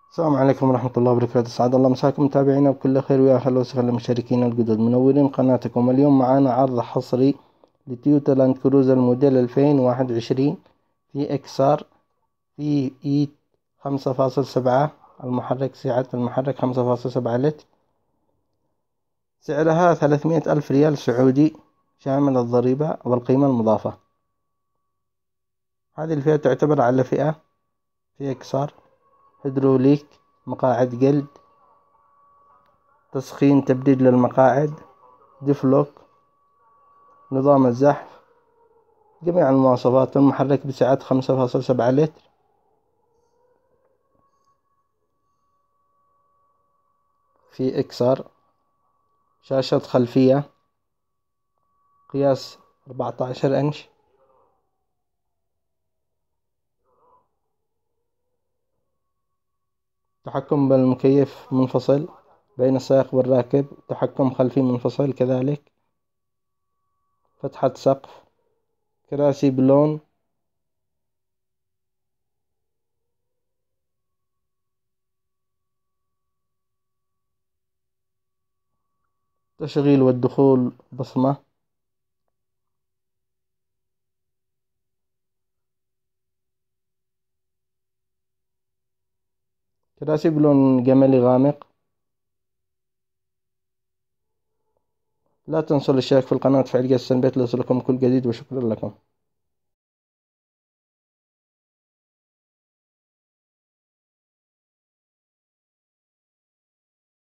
السلام عليكم ورحمة الله وبركاته. سعد الله مساكم متابعينا بكل خير، ويا أهلا وسهلا مشاركينا الجدد منورين قناتكم. اليوم معانا عرض حصري لتويوتا لاند كروزر موديل 2021 في اكسار في اي 5.7. المحرك سعة المحرك 5.7 لتر. سعرها 300 ألف ريال سعودي شامل الضريبة والقيمة المضافة. هذه الفئة تعتبر على فئة في اكسار هيدروليك، مقاعد جلد، تسخين، تبريد للمقاعد، ديفلوك، نظام الزحف، جميع المواصفات. المحرك بسعة 5.7 لتر. في اكسار شاشة خلفية قياس 14 انش، تحكم بالمكيف منفصل بين السائق والراكب، تحكم خلفي منفصل كذلك، فتحة سقف، كراسي بلون، تشغيل والدخول بصمة، كراسي بلون جملي غامق. لا تنسوا الاشتراك في القناة وتفعيل جرس التنبيهات ليصلكم كل جديد، وشكرا لكم.